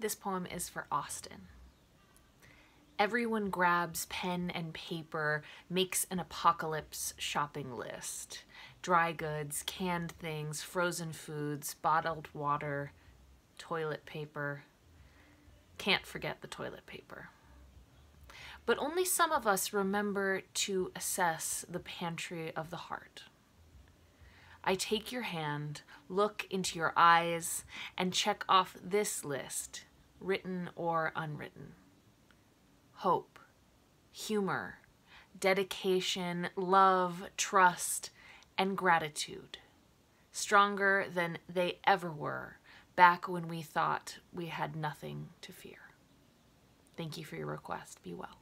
This poem is for Austin. Everyone grabs pen and paper, makes an apocalypse shopping list. Dry goods, canned things, frozen foods, bottled water, toilet paper. Can't forget the toilet paper. But only some of us remember to assess the pantry of the heart. I take your hand, look into your eyes, and check off this list, written or unwritten. Hope, humor, dedication, love, trust, and gratitude. Stronger than they ever were back when we thought we had nothing to fear. Thank you for your request. Be well.